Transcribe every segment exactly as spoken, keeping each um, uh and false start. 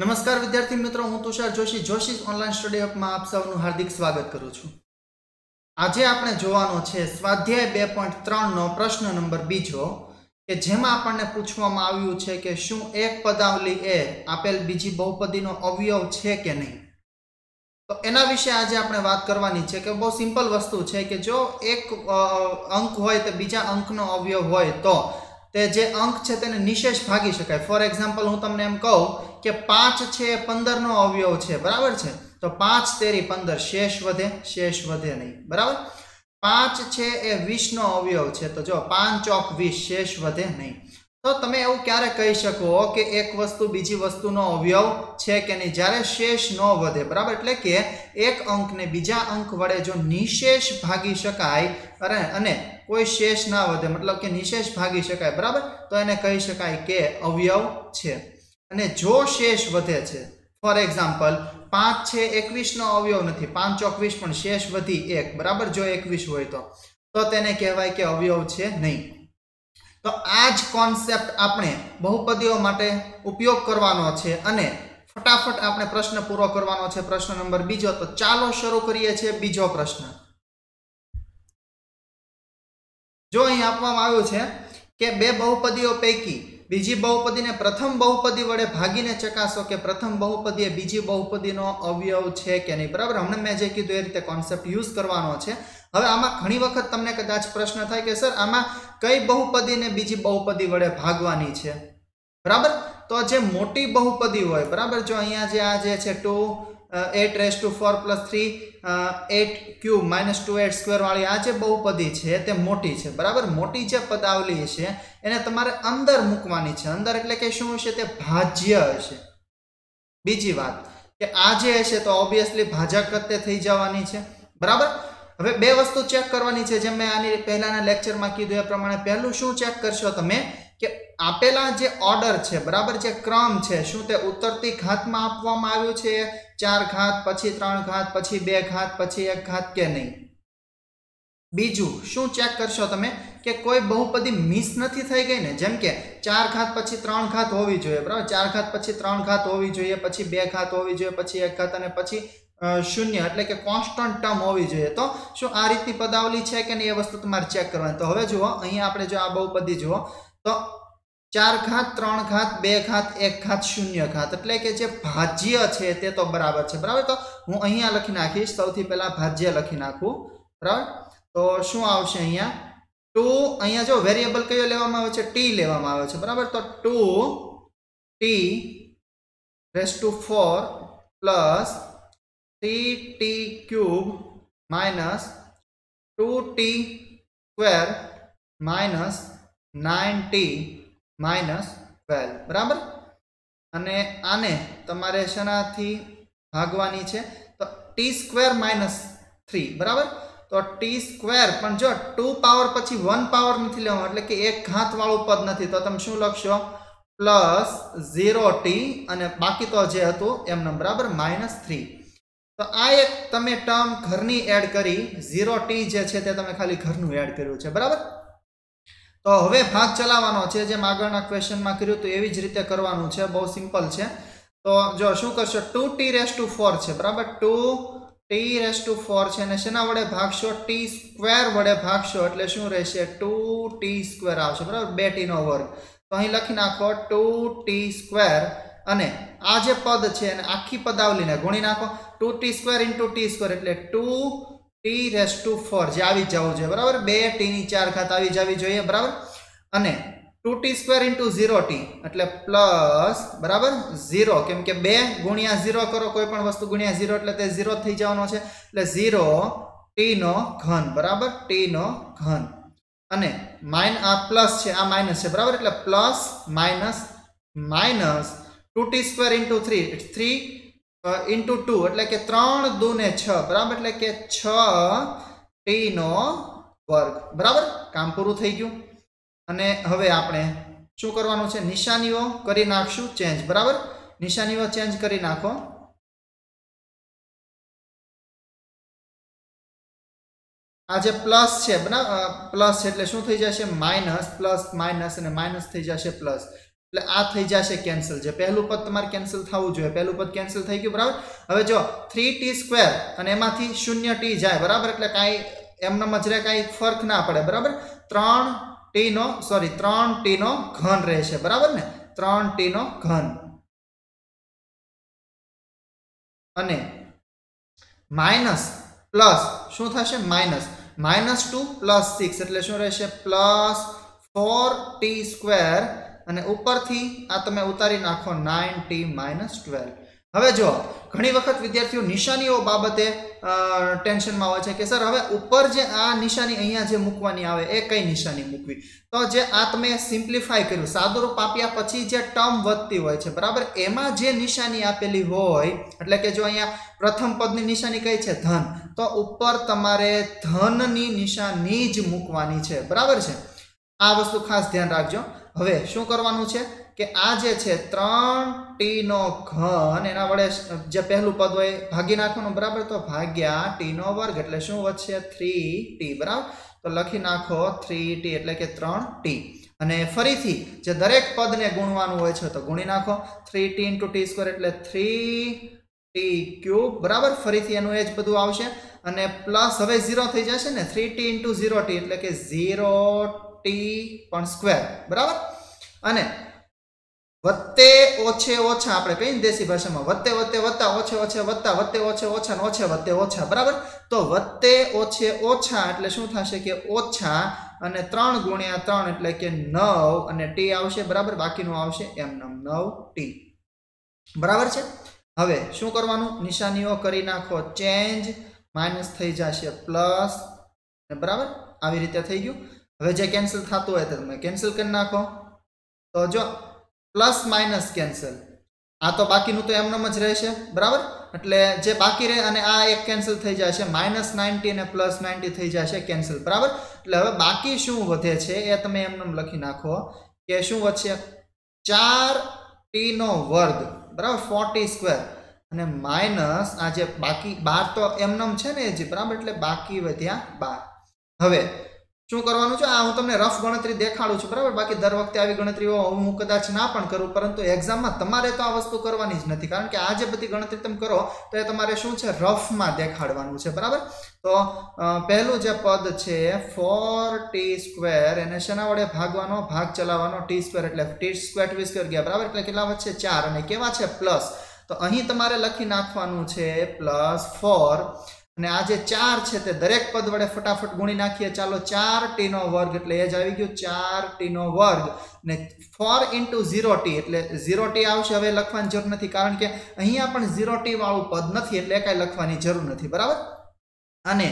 नमस्कार विद्यार्थी मित्रों, हूँ Tushar Joshi Joshi online study hub में आप सबનું हार्दिक स्वागत करूँ છું। આજે આપણે જોવાનો છે સ્વાધ્યાય બે પોઈન્ટ ત્રણ નો પ્રશ્ન નંબર બીજો કે જેમાં આપણને પૂછવામાં આવ્યું છે કે શું એક પદાવલી એ આપેલ બીજી બહુપદીનો અવયવ છે કે નહીં। તો એના વિશે આજે આપણે વાત કરવાની છે કે બહુ સિમ્પલ વસ્તુ છે કે જો એક અંક હોય તો બીજા અંકનો અવયવ હોય તો તે જે અંક છે તેને નિશેષ ભાગી શકાય। ફોર એક્ઝામ્પલ હું તમને એમ કહું કે પાંચ છે પંદર નો અવયવ છે, બराबर છે, तो पांच तेरी पंदर शेष वधे शेष वधे नहीं, बराबर। पांच छे ए वीस नो अवयव छे तो जो पांच चौक वीस शेष वधे नहीं। तो तमे एवुं क्यारे कही शको के एक वस्तु बीजी वस्तुनो अवयव छे के नहीं ज्यारे शेष न वधे, बराबर। एटले के एक अंक ने बीजा अंक वडे जो निशेष भागी शकाय अरे अने कोई शेष ना वधे मतलब के निशेष भागी शकाय, बराबर, तो एने कही शकाय के अवयव छे। अने जो शेष वधे छे फॉर एक्जाम्पल पांच छे एकवीस नो अवयव नहीं, पांच चौकवीस पण शेष वधी एक, बराबर, जो एकवीस होय तो तो तेने कहेवाय के अवयव छे नहीं। तो आज कॉन्सेप्ट आपणे बहुपदीओ माटे उपयोग करवानो छे अने फटाफट आपणे प्रश्न पूरो करवानो छे। प्रश्न नंबर बीजो, तो चालो शुरू करीए छे बीजो प्रश्न। जो अहीं आपवामां आव्युं छे के बे बहुपदीओ पैकी बीजी बहुपदी ने प्रथम बहुपदी वडे भागीने चकासो के प्रथम बहुपदी बीजी बहुपदीनो अवयव छे के नहीं, बराबर। हमने मैं जे कीधुं ए रीते कॉन्सेप्ट यूज करवानो छे। हवे आमां घणी वखत तमने कदाच प्रश्न थाय के सर आमां कई बहुपदी ने बीजी बहुपदी वडे भागवानी छे, बराबर। तो जे मोटी बहुपदी होय, बराबर, जो अहींया जे आ जे छे two eight raise to four plus three eight cube minus two eight square वाली आ जे बहुपदी छे ते मोटी छे, बराबर। मोटी जे पदावली छे एने तमारे अंदर मूकवानी छे। अंदर एटले के शुं हशे ते भाज्य हशे। बीजी वात के आ जे हशे तो ऑब्वियसली भाजक थई जवानी छे, बराबर। हवे बे वस्तु चेक करवानी छे। जेम मैं आनी पहेलाना लेक्चर में कीधुं ए प्रमाणे पहेलुं शुं चेक करशो तमे के आपेला जे ऑर्डर छे, बराबर, जे क्रम छे शुं ते उतरती घात में आपवामां आव्युं छे, चार घात पछी त्रण घात पछी बे घात पछी एक घात के नहीं। बीजू शुं चेक करशो तमे के कोई बहुपदी मिस नथी थई गई ने। जेम के चार घात पछी त्रण घात होवी जोईए, बराबर, चार घात पछी त्रण घात होवी जोईए, पछी बे घात होवी जोईए, पछी एक घात अने पछी शून्य एटले के कॉन्स्टंट टर्म होवी जोईए। तो शुं आ रीतनी पदावली छे के नहीं ए वस्तु तमारे चेक करवानी। तो हवे जुओ अहीं आपणे जो आ बहुपदी जुओ तो चार घात त्रण घात बे घात एक घात शून्य घात एटले के जे भाज्य छे ते तो बराबर छे, बराबर। तो हूँ अहींया लखी नाखीश, सौथी पहेला भाज्य लखी नाखुं, बराबर। तो शुं आवशे अहींया टू, अहींया जो वेरिएबल कयो लेवामां आवे छे टी लेवामां आवे छे, बराबर। तो two t raise to four plus three t cube minus two t square minus nine t minus twelve, बराबर। अने आने तमारे शनाथी भागवानी छे तो टी स्क्वेर माइनस थ्री, बराबर। तो टी स्क्वेर पण जो टू पावर पछी वन पावर नहीं लेवा एटले के एक घात वाळुं पद नहीं, तो तमे शुं लखशो प्लस जीरो टी अने बाकी तो जे हतुं एमने, बराबर, माइनस थ्री। तो आ एक तमे टर्म घरनी एड करी, जीरो टी जे छे ते तमे खाली घरनुं एड कर्युं छे, बराबर। तो हवे भाग चलावવાનો છે જેમ આગળના ક્વેશ્ચનમાં કર્યું તો એવી જ રીતે કરવાનું છે, બહુ સિમ્પલ છે। તો જો શું કરશો two t raise to four છે, બરાબર, two t raise to four છે અને શેના વડે ભાગશો ટી સ્ક્વેર વડે ભાગશો એટલે શું રહેશે ટુ ટી સ્ક્વેર આવશે, બરાબર, બે ટી નો વર્ગ। તો અહીં લખી નાખો ટુ ટી સ્ક્વેર અને આ જે પદ છે અને આખી પદાવલીને ગુણી નાખો। Two t square into t square એટલે two t raise to four जे आवी जावुं जोईए, बराबर, बे टी नी चार घात आवी जावी जोईए, बराबर। अने two t square into zero t एटले प्लस, बराबर, जीरो केम के बे गुणिया जीरो करो कोईपण वस्तु गुणिया जीरो एटले ते जीरो थई जवानो छे एटले जीरो टी नो घन, बराबर, टी नो घन। अने माइन आ प्लस छे आ माइनस छे, बराबर, एटले plus minus minus two t square into three three into two एटले के त्रण दू ने छ, बराबर, एटले के छ टी नो वर्ग, बराबर। काम पूरुं थई गयुं। अने हवे आपणे शुं करवानुं छे निशानीओ करी नाखशुं चेन्ज, बराबर, निशानीओ चेन्ज करी नाखो। आ जे प्लस छे बराबर प्लस छे एटले शुं थई जशे माइनस, प्लस माइनस अने माइनस थई जशे प्लस। એટલે આ થઈ જશે કેન્સલ, જે પહેલું પદ તમારે કેન્સલ થવું જોઈએ, પહેલું પદ કેન્સલ થઈ ગયું બરાબર। હવે જો થ્રી ટી સ્ક્વેર અને એમાંથી શૂન્ય ટી જાય બરાબર, એટલે કાંઈ એમનામ જ રહે, કાંઈ ફરક ના પડે બરાબર। ત્રણ ટી નો સોરી ત્રણ ટી નો ઘન રહેશે બરાબર ને, ત્રણ ટી નો ઘન અને માઇનસ પ્લસ શું થશે minus minus two plus six એટલે શું રહેશે પ્લસ ફોર ટી સ્ક્વેર અને ઉપરથી આ તમે ઉતારી નાખો નાઇન ટી માઇનસ ટ્વેલ્વ। હવે જો ઘણી વખત વિદ્યાર્થીઓ નિશાનીઓ બાબતે ટેન્શનમાં હોય છે કે સર હવે ઉપર જે આ નિશાની અહીંયા જે મૂકવાની આવે એ કઈ નિશાની મૂકવી, તો જે આ તમે સિમ્પ્લિફાય કર્યું, સાદુરૂપ આપ્યા પછી જે ટર્મ વધતી હોય છે બરાબર, એમાં જે નિશાની આપેલી હોય એટલે કે જો અહીંયા પ્રથમ પદની નિશાની કઈ છે ધન, તો ઉપર તમારે ધનની નિશાની જ મૂકવાની છે બરાબર છે। આ વસ્તુ ખાસ ધ્યાન રાખજો। હવે શું કરવાનું છે કે આ જે છે ત્રણ ટી નો ઘન એના વડે જે પહેલું પદ હોય ભાગી નાખવાનું બરાબર, તો ભાગ્યા ટી નો વર્ગ એટલે શું વધશે થ્રી ટી બરાબર, તો લખી નાખો થ્રી ટી એટલે કે ત્રણ ટી અને ફરીથી જે દરેક પદને ગુણવાનું હોય છે તો ગુણી નાખો, three t into t square એટલે થ્રી ટી ક્યુબ બરાબર, ફરીથી એનું એ જ બધું આવશે અને પ્લસ હવે ઝીરો થઈ જશે ને, three t into zero t એટલે કે ઝીરો ટી પણ સ્ક્વેર બરાબર, અને વત્તે ઓછે ઓછા આપણે કહીએ દેશી ભાષામાં વત્તે વત્તે વત્તા ઓછે ઓછે વત્તા વત્તે ઓછે ઓછા ને ઓછે વત્તે ઓછા બરાબર, તો વત્તે ઓછે ઓછા એટલે શું થશે કે ઓછા અને ત્રણ ગુણ્યા ત્રણ એટલે કે નવ અને ટી આવશે બરાબર, બાકીનું આવશે એમનેમ નવ ટી બરાબર છે। હવે શું કરવાનું નિશાનીઓ કરી નાખો ચેન્જ, માઇનસ થઈ જશે પ્લસ બરાબર, આવી રીતે થઈ ગયું। હવે જે કેન્સલ થતું હોય તો તમે કેન્સલ કરી નાખો, તો જો પ્લસ માઇનસ કેન્સલ, આ તો બાકીનું તો એમનેમ જ રહેશે બરાબર, એટલે જે બાકી રહે અને આ એક કેન્સલ થઈ જશે, માઇનસ નાઇન્ટી અને પ્લસ નાઇન્ટી થઈ જશે કેન્સલ બરાબર, એટલે હવે બાકી શું વધે છે એ તમે એમનેમ લખી નાખો કે શું વધશે ચાર ટી નો વર્ગ બરાબર ફોર્ટી સ્ક્વેર અને માઇનસ આ જે બાકી બાર તો એમનેમ છે ને જે બરાબર, એટલે બાકી વધ્યા બાર। હવે શું કરવાનું છે આ હું તમને રફ ગણતરી દેખાડું છું બરાબર, બાકી દર વખતે આવી ગણતરીઓ હું કદાચ ના પણ કરું, પરંતુ એક્ઝામમાં તમારે તો આ વસ્તુ કરવાની જ નથી, કારણ કે આ જે બધી ગણતરી તમે કરો તો એ તમારે શું છે રફમાં દેખાડવાનું છે બરાબર। તો પહેલું જે પદ છે ફોર ટી સ્ક્વેર એને શેના વડે ભાગવાનો, ભાગ ચલાવવાનો, ટી સ્ક્વેર એટલે ટી સ્ક્વેર ટી સ્ક્વેર ગયા બરાબર, એટલે કેટલા વધશે ચાર અને કેવા છે પ્લસ, તો અહીં તમારે લખી નાખવાનું છે પ્લસ ફોર અને આ જે ચાર છે તે દરેક પદ વડે ફટાફટ ગુણી નાખીએ, ચાલો ચાર ટી નો વર્ગ એટલે એ જ આવી ગયું ચાર ટી નો વર્ગ ને ફોર ઇન્ટુ ઝીરો ટી એટલે ઝીરો ટી આવશે, હવે લખવાની જરૂર નથી કારણ કે અહીંયા પણ ઝીરો ટી વાળું પદ નથી એટલે કાંઈ લખવાની જરૂર નથી બરાબર, અને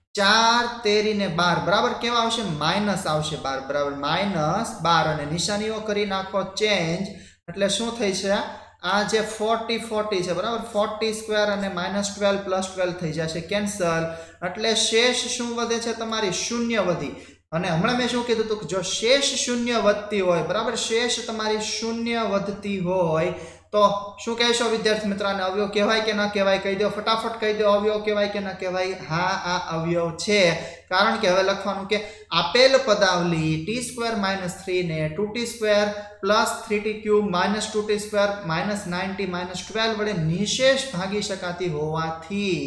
ચાર તેરી ને બાર બરાબર કેવા આવશે માઇનસ આવશે બાર બરાબર, માઇનસ બાર અને નિશાનીઓ કરી નાખો ચેન્જ એટલે શું થઈ છે આ જે ફોર્ટી ફોર્ટી છે બરાબર, ફોર્ટી સ્ક્વેર અને માઇનસ ટ્વેલ્વ પ્લસ ટ્વેલ્વ થઈ જશે કેન્સલ, એટલે શેષ શું વધે છે તમારી શૂન્ય વધી, અને હમણાં મેં શું કીધું હતું કે જો શેષ શૂન્ય વધતી હોય બરાબર, શેષ તમારી શૂન્ય વધતી હોય તો શું કહેશો વિદ્યાર્થી મિત્રો, આને અવયવ કહેવાય કે ના કહેવાય, કહી દો ફટાફટ કહી દો અવયવ કહેવાય કે ના કહેવાય, હા આ અવયવ છે, કારણ કે હવે લખવાનું કે આપેલ પદાવલી ટી સ્ક્વેર માઇનસ થ્રી ને two t square plus three t cube minus two t square minus ninety minus twelve વડે નિશેષ ભાગી શકાતી હોવાથી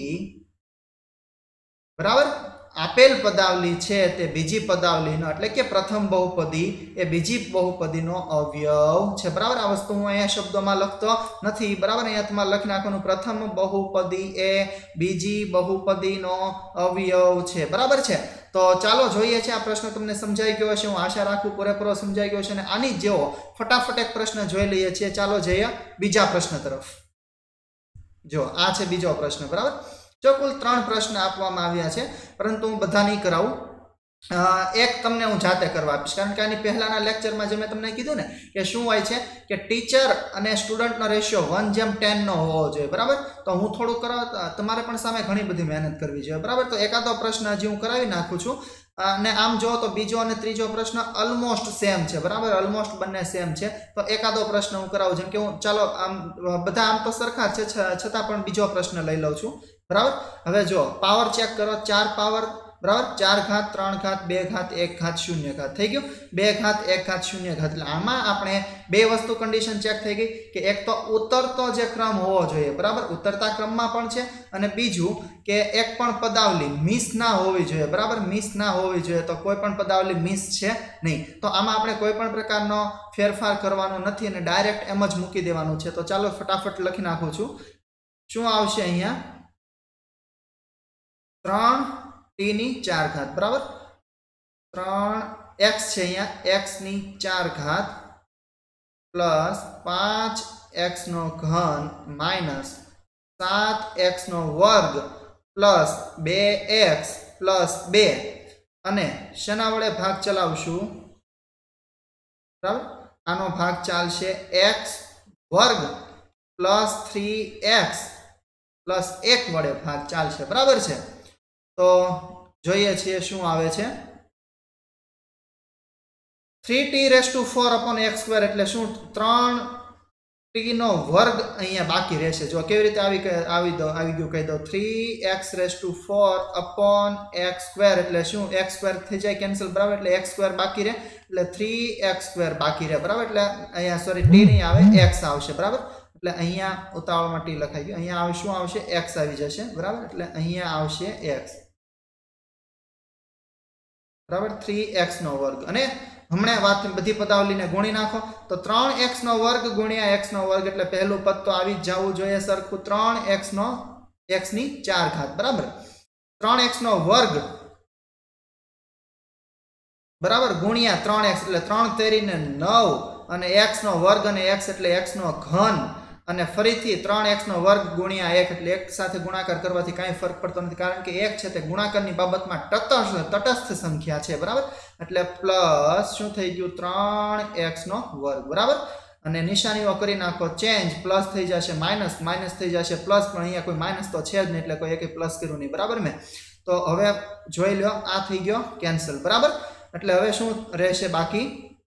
બરાબર, આપેલ પદાવલી છે તે બીજી પદાવલીનો એટલે કે પ્રથમ બહુપદી એ બીજી બહુપદીનો અવયવ છે બરાબર। આ વસ્તુ હું અહીંયા શબ્દોમાં લખતો નથી બરાબર, અહીંયા તમારે લખી નાખવાનું પ્રથમ બહુપદી એ બીજી બહુપદીનો અવયવ છે બરાબર છે। તો ચાલો જોઈએ છે આ પ્રશ્ન તમને સમજાઈ ગયો હશે, હું આશા રાખું પૂરેપૂરો સમજાઈ ગયો છે, અને આની જેવો ફટાફટ એક પ્રશ્ન જોઈ લઈએ છીએ। ચાલો જઈએ બીજા પ્રશ્ન તરફ। જો આ છે બીજો પ્રશ્ન બરાબર, જો કુલ ત્રણ પ્રશ્ન આપવામાં આવ્યા છે પરંતુ હું બધા નહીં કરાવું, એક તમને હું જાતે કરવા આપીશ, કારણ કે આની પહેલાના લેક્ચરમાં જે મેં તમને કીધું ને કે શું હોય છે કે ટીચર અને સ્ટુડન્ટનો રેશિયો વન જેમ ટેન નો હોવો જોઈએ બરાબર, તો હું થોડુંક કરાવ તમારે પણ સામે ઘણી બધી મહેનત કરવી જોઈએ બરાબર, તો એકાદો પ્રશ્ન હજી હું કરાવી નાખું છું, અને આમ જો તો બીજો અને ત્રીજો પ્રશ્ન ઓલમોસ્ટ સેમ છે બરાબર, ઓલમોસ્ટ બંને સેમ છે, તો એકાદો પ્રશ્ન હું કરાવું, જેમ કે હું ચાલો આમ બધા આમ તો સરખા છે છતાં પણ બીજો પ્રશ્ન લઈ લઉં છું બરાબર। હવે જો પાવર ચેક કરો, ચાર પાવર बराबर चार घात त्रण घात बे घात एक घात शून्य घात थई गयो बे घात एक घात शून्य घात એટલે આમાં આપણે બે વસ્તુ કન્ડિશન ચેક થઈ ગઈ કે એક તો ઉતરતો જે ક્રમ હોવો જોઈએ બરાબર ઉતરતા ક્રમમાં પણ છે અને બીજું કે એક પણ પદાવલી મિસ ના હોવી જોઈએ બરાબર મિસ ના હોવી જોઈએ તો કોઈ પણ પદાવલી મિસ છે નહીં તો આમાં આપણે કોઈ પણ પ્રકારનો ફેરફાર કરવાનો નથી અને ડાયરેક્ટ એમ જ મૂકી દેવાનું છે તો ચાલો ફટાફટ લખી નાખું છું શું આવશે અહીંયા ત્રણ टी नी चार घात बराबर त्रण एक्स छे अहींया एक्स नी चार घात प्लस पांच एक्स नो घन माइनस सात एक्स नो वर्ग प्लस बे एक्स प्लस बे अने शना वडे भाग चलावशुं बराबर आनो भाग चालशे एक्स वर्ग प्लस थ्री एक्स प्लस एक वडे भाग चालशे बराबर छे तो જોઈએ છીએ શું આવે છે three t raise to four upon x square એટલે શું ત્રણ टी નો વર્ગ અહીંયા બાકી રહેશે જો કેવી રીતે આવી આવી દો આવી ગયું કહી દો three x raise to four upon x square એટલે શું x સ્ક્વેર થઈ જાય કેન્સલ બરાબર એટલે x સ્ક્વેર બાકી રહે એટલે थ्री एक्स स्क्वेर બાકી રહે બરાબર એટલે અહીંયા સોરી t નહીં આવે x આવશે બરાબર એટલે અહીંયા ઉતાવળમાં t લખાઈ ગયું અહીંયા આવે શું આવશે x આવી જશે બરાબર એટલે અહીંયા આવશે x बराबर थ्री एक्स नो वर्ग अने हमणे वात बधी पदावली ने गुणी नाखो तो त्रण एक्स नो वर्ग गुणिया एक्स नो वर्ग એટલે પહેલું પદ તો આવી જ જાવું જોઈએ સરખું ત્રણ एक्स નો x ની चार घात बराबर ત્રણ एक्स નો વર્ગ बराबर गुणिया ત્રણ एक्स એટલે ત્રણ તેરી ને नौ અને x નો વર્ગ અને x એટલે x નો ઘન અને ફરીથી ત્રણ एक्स નો વર્ગ ગુણ્યા એક એટલે એક સાથે ગુણાકાર કરવાથી કાંઈ ફરક પડતો નથી કારણ કે એક છે તે ગુણાકારની બાબતમાં તટસ્થ તટસ્થ સંખ્યા છે બરાબર એટલે પ્લસ શું થઈ ગયું ત્રણ एक्स નો વર્ગ બરાબર અને નિશાનીઓ કરી નાખો ચેન્જ પ્લસ થઈ જશે માઈનસ માઈનસ થઈ જશે પ્લસ પણ અહીંયા કોઈ માઈનસ તો છે જ નહીં એટલે કોઈ એકે પ્લસ કર્યું નહીં બરાબર મેં તો હવે જોઈ લો આ થઈ ગયો કેન્સલ બરાબર એટલે હવે શું રહેશે બાકી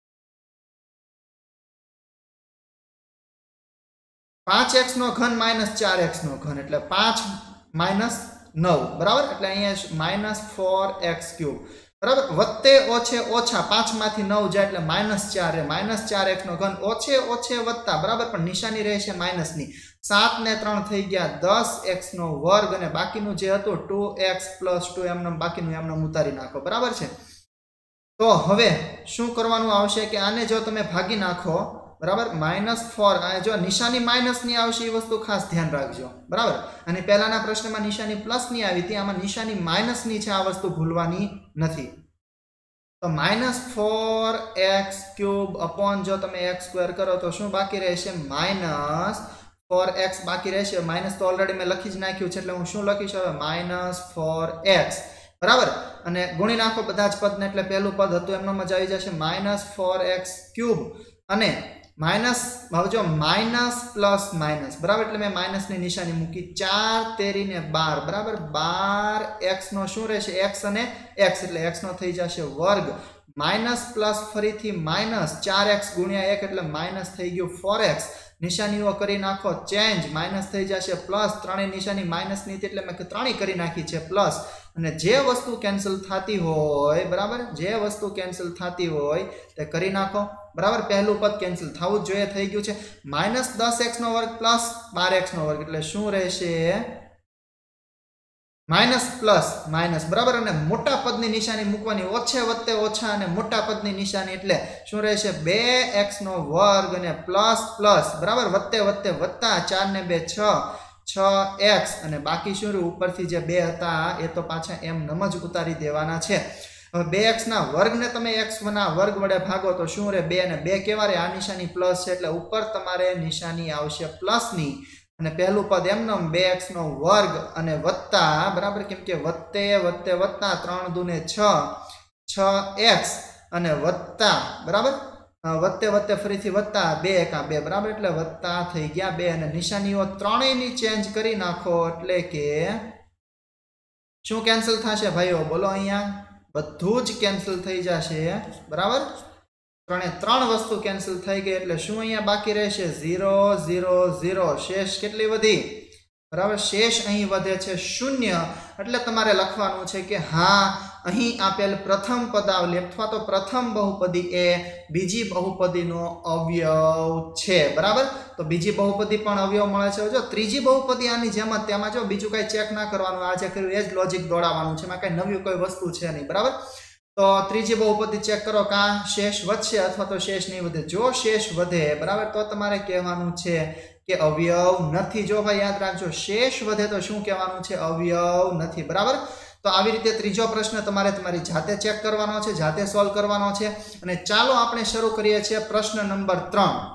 पांच एक्स नो घन माइनस चार एक्स नो घन एटले पांच माइनस नौ बराबर एटले अहींया माइनस फोर एक्स क्यूब बराबर वत्ते ओछे ओछा पांच मांथी नौ जाय एटले माइनस चार माइनस चार एक्स नो घन ओछे ओछे वत्ता बराबर पण निशानी रहेशे माइनस नी सात ने त्रण थई गया दस एक्स नो वर्ग अने बाकीनुं जे हतुं टू एक्स प्लस टू एमनेम बाकीनुं एमनेम उतारी नाखो बराबर छे तो हवे शुं करवानुं आवशे के आने जो तमे भागी नाखो बराबर माइनस फोर जो निशानी माइनस नी आवशे ए वस्तु खास ध्यान राखजो बराबर अने पहेलाना प्रश्न में निशानी प्लस नी आवी थी आमां निशानी माइनस नी छे आ वस्तु भूलवानी नथी तो minus four x cube upon जो तमे एक्स स्क्वेर करो तो शुं बाकी रहेशे माइनस फोर एक्स बाकी रहेशे माइनस तो ऑलरेडी मैं लखी ज नाख्युं छे એટલે હું શું લખીશ હવે माइनस फोर एक्स बराबर अने गुणी नाखो बधा ज पद ने એટલે પહેલું પદ હતું એમનો જ આવી જશે माइनस फोर एक्स क्यूब अने माइनस जो माइनस प्लस माइनस बराबर એટલે मैं माइनस ની નિશાની મૂકી चार तेरी ने बार बराबर बार एक्स नो શું રહેશે x અને x એટલે x નો થઈ જશે વર્ગ माइनस प्लस फरीथी माइनस चार एक्स गुणिया एक એટલે माइनस થઈ ગયું फोर एक्स निशानीओ करी नाखो चेन्ज माइनस થઈ જશે प्लस ત્રણેય નિશાની माइनस ની એટલે मैं ત્રણેય કરી નાખી છે प्लस અને જે વસ્તુ કેન્સલ થતી હોય બરાબર જે વસ્તુ કેન્સલ થતી હોય તે કરી નાખો बराबर पहलू पद कैंसिल थवुं ज जोईए थई गयुं छे माइनस दस एक्स नो वर्ग प्लस बार एक्स नो वर्ग एटले शुं रहेशे माइनस प्लस माइनस बराबर अने मोटा पदनी निशानी मूकवानी ओछे वत्ते ओछा अने मोटा पदनी निशानी एटले शुं रहेशे बे एक्स नो वर्ग अने प्लस प्लस बराबर वत्ते वत्ते वत्ता चार ने बे छ छ एक्स अने बाकी शुं रह्युं उपरथी जे बे हता ए तो पाछा एम नम ज उतारी देवाना छे बे एक्स ना वर्ग ने तमे एक्स ना वर्ग वडे भागो तो शुं रे बे ने बे केवा रे आ निशानी प्लस छे એટલે ઉપર તમારે નિશાની આવશે પ્લસ ની અને પહેલું પદ એમનો बे एक्स નો વર્ગ અને વત્તા બરાબર કેમ કે વત્તે વત્તે વત્તા ત્રણ દુ ને छ छ एक्स અને વત્તા બરાબર વત્તે વત્તે ફરીથી વત્તા બે એકા બે બરાબર એટલે વત્તા થઈ ગયા બે અને નિશાનીઓ ત્રણેયની ચેન્જ કરી નાખો એટલે કે શું કેન્સલ થશે ભાઈઓ બોલો અહીંયા બધું જ કેન્સલ થઈ જશે બરાબર ત્રણે ત્રણ વસ્તુ કેન્સલ થઈ ગઈ એટલે શું અહીંયા બાકી રહેશે ઝીરો ઝીરો ઝીરો શેષ કેટલી વધી बराबर। शेष અહીં વધે છે શૂન્ય, એટલે તમારે લખવાનું છે કે હા અહીં આપેલ પ્રથમ પદાવલી અથવા તો પ્રથમ બહુપદી એ બીજી બહુપદીનો અવયવ છે, બરાબર। તો બીજી બહુપદી પણ અવયવ મળે છે। જો ત્રીજી બહુપદી આની જેમ જ, તેમાં જો બીજું કઈ ચેક ના કરવાનું, આ જે કર્યું એ જ લોજિક દોડાવવાનું છે, એમાં કઈ નવી કોઈ વસ્તુ છે નહીં, બરાબર। તો ત્રીજી બહુપદી ચેક કરો, કાં શેષ વધશે અથવા તો શેષ નહીં વધે। જો શેષ વધે, બરાબર, તો તમારે કહેવાનું છે કે અવયવ નથી। જો ભાઈ યાદ રાખજો, શેષ વધે તો શું કહેવાનું છે? અવયવ નથી, બરાબર। તો આવી રીતે ત્રીજો પ્રશ્ન તમારે તમારી જાતે ચેક કરવાનો છે, જાતે સોલ્વ કરવાનો છે। અને ચાલો આપણે શરૂ કરીએ છીએ પ્રશ્ન નંબર ત્રણ।